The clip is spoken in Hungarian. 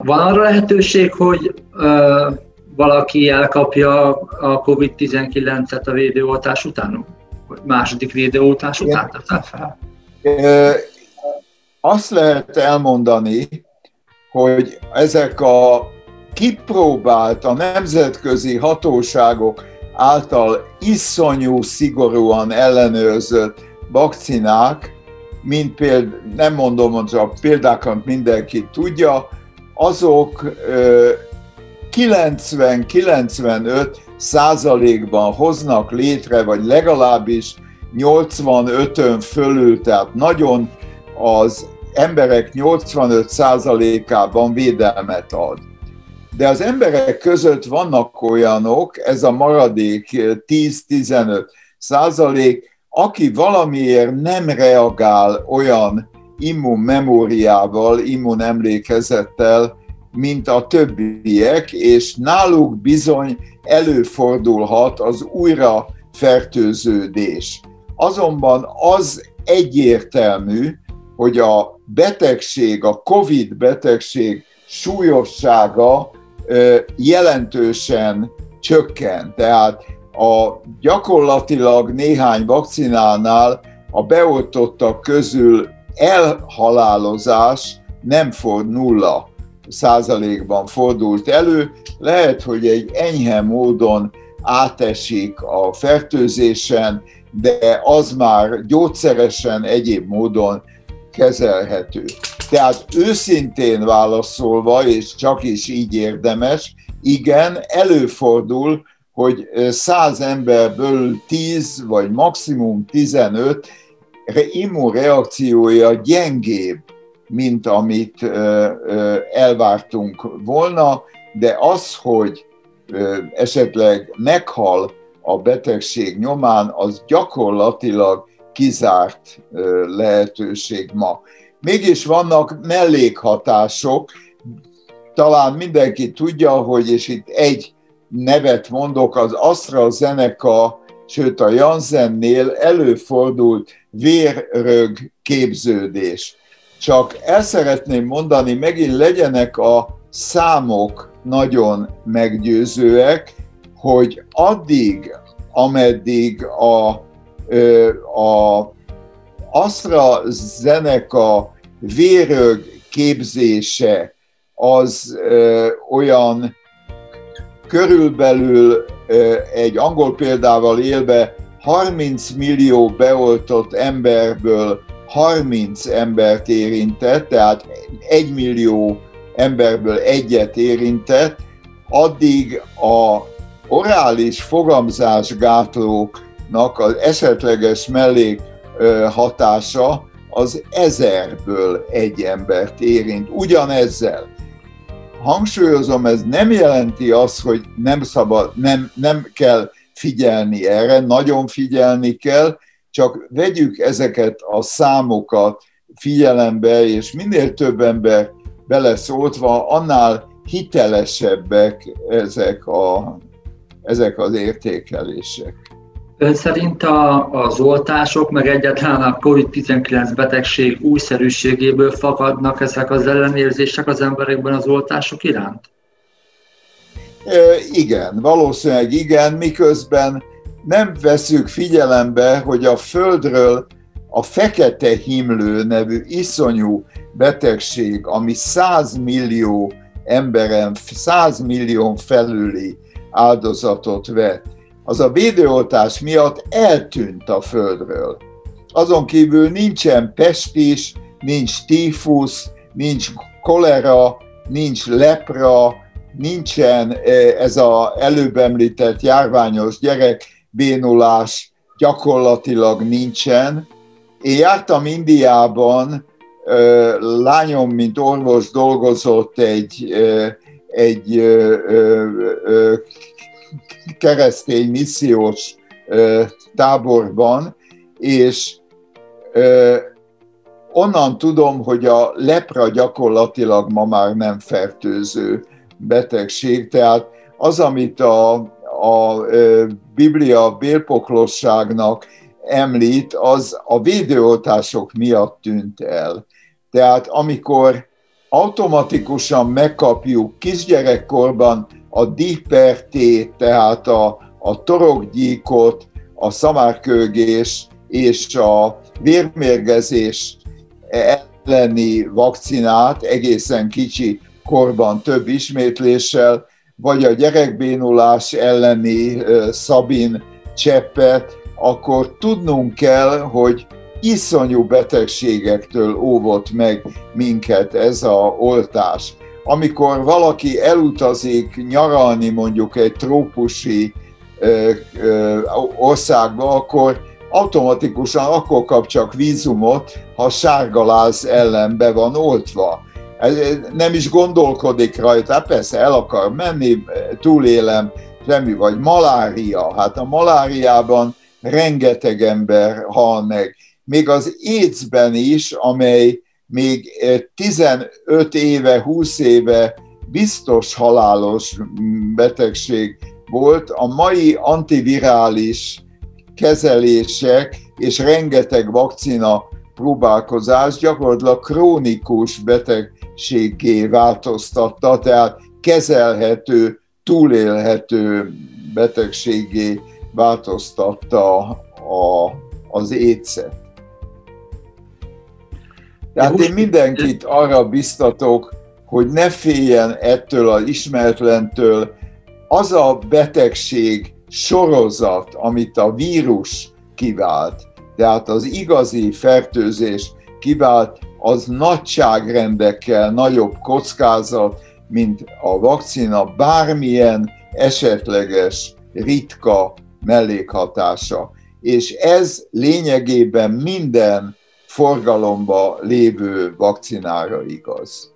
Van arra lehetőség, hogy valaki elkapja a COVID-19-et a védőoltás után? Vagy második védőoltás után? Azt lehet elmondani, hogy ezek a kipróbált, a nemzetközi hatóságok által iszonyú szigorúan ellenőrzött vakcinák, mint például, nem mondom, hogy a példákat mindenki tudja, azok 90-95%-ban hoznak létre, vagy legalábbis 85-ön fölül, tehát nagyon az emberek 85%-ában védelmet ad. De az emberek között vannak olyanok, ez a maradék 10-15%, aki valamiért nem reagál olyan immunmemóriával, immunemlékezettel, mint a többiek, és náluk bizony előfordulhat az újrafertőződés. Azonban az egyértelmű, hogy a betegség, a COVID betegség súlyossága jelentősen csökken. Tehát gyakorlatilag néhány vakcinánál a beoltottak közül elhalálozás nem 0%-ban fordult elő. Lehet, hogy egy enyhe módon átesik a fertőzésen, de az már gyógyszeresen egyéb módon kezelhető. Tehát őszintén válaszolva, és csak is így érdemes, igen, előfordul, hogy 100 emberből 10 vagy maximum 15 immunreakciója gyengébb, mint amit elvártunk volna, de az, hogy esetleg meghal a betegség nyomán, az gyakorlatilag kizárt lehetőség ma. Mégis vannak mellékhatások, talán mindenki tudja, hogy, és itt egy nevet mondok, az AstraZeneca, sőt a Janssennél előfordult vérrög képződés. Csak el szeretném mondani, megint legyenek a számok nagyon meggyőzőek, hogy addig, ameddig a AstraZeneca vérrög képzése az olyan körülbelül, egy angol példával élve, 30 millió beoltott emberből 30 embert érintett, tehát 1 millió emberből egyet érintett, addig a orális fogamzásgátlóknak az esetleges mellékhatása az 1000-ből egy embert érint. Ugyanezzel. Hangsúlyozom, ez nem jelenti azt, hogy nem szabad, nem kell figyelni erre, nagyon figyelni kell, csak vegyük ezeket a számokat figyelembe, és minél több ember beleszóltva, annál hitelesebbek ezek az értékelések. Ön szerint az oltások, meg egyáltalán a COVID-19 betegség újszerűségéből fakadnak ezek az ellenérzések az emberekben az oltások iránt? Igen, valószínűleg igen, miközben nem veszük figyelembe, hogy a Földről a fekete himlő nevű iszonyú betegség, ami 100 millió emberen, 100 millió felüli áldozatot vett, az a védőoltás miatt eltűnt a Földről. Azon kívül nincsen pestis, nincs tífusz, nincs kolera, nincs lepra, nincsen ez az előbb említett járványos gyerekbénulás, gyakorlatilag nincsen. Én jártam Indiában, lányom, mint orvos dolgozott egy keresztény missziós táborban, és onnan tudom, hogy a lepra gyakorlatilag ma már nem fertőző betegség, tehát az, amit a Biblia bélpoklosságnak említ, az a védőoltások miatt tűnt el. Tehát amikor automatikusan megkapjuk kisgyerekkorban a DPRT, tehát a torokgyíkot, a szamárkőgés és a vérmérgezés elleni vakcinát egészen kicsi korban több ismétléssel, vagy a gyerekbénulás elleni Sabin cseppet, akkor tudnunk kell, hogy iszonyú betegségektől óvott meg minket ez az oltás. Amikor valaki elutazik nyaralni mondjuk egy trópusi országba, akkor automatikusan akkor kap csak vízumot, ha sárgaláz ellen be van oltva. Nem is gondolkodik rajta, persze el akar menni, túlélem, semmi, vagy malária. Hát a maláriában rengeteg ember hal meg. Még az AIDS-ben is, amely még 15 éve, 20 éve biztos halálos betegség volt, a mai antivirális kezelések és rengeteg vakcina próbálkozás gyakorlatilag krónikus betegséggé változtatta, tehát kezelhető, túlélhető betegséggé változtatta az AIDS-et. Tehát én mindenkit arra biztatok, hogy ne féljen ettől az ismeretlentől. Az a betegség sorozat, amit a vírus kivált, tehát az igazi fertőzés kivált, az nagyságrendekkel nagyobb kockázat, mint a vakcina bármilyen esetleges, ritka mellékhatása. És ez lényegében minden forgalomba lévő vakcinára igaz.